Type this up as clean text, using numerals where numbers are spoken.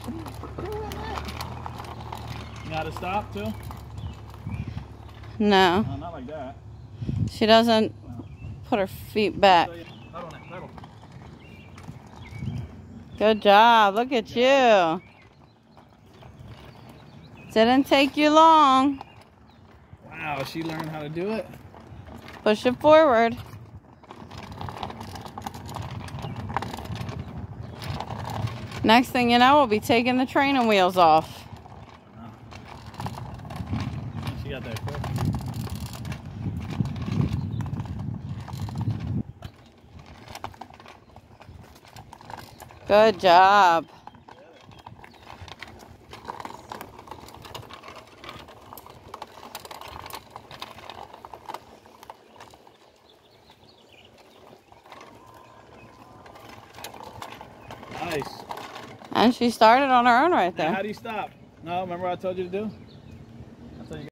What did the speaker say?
You got to stop too? No. No, not like that. She doesn't put her feet back. Good job. Look at you. Didn't take you long. Wow, she learned how to do it. Push it forward. Next thing you know, we'll be taking the training wheels off. She got that quick. Good job. Nice. And she started on her own right Now, there. how do you stop? No, remember what I told you to do?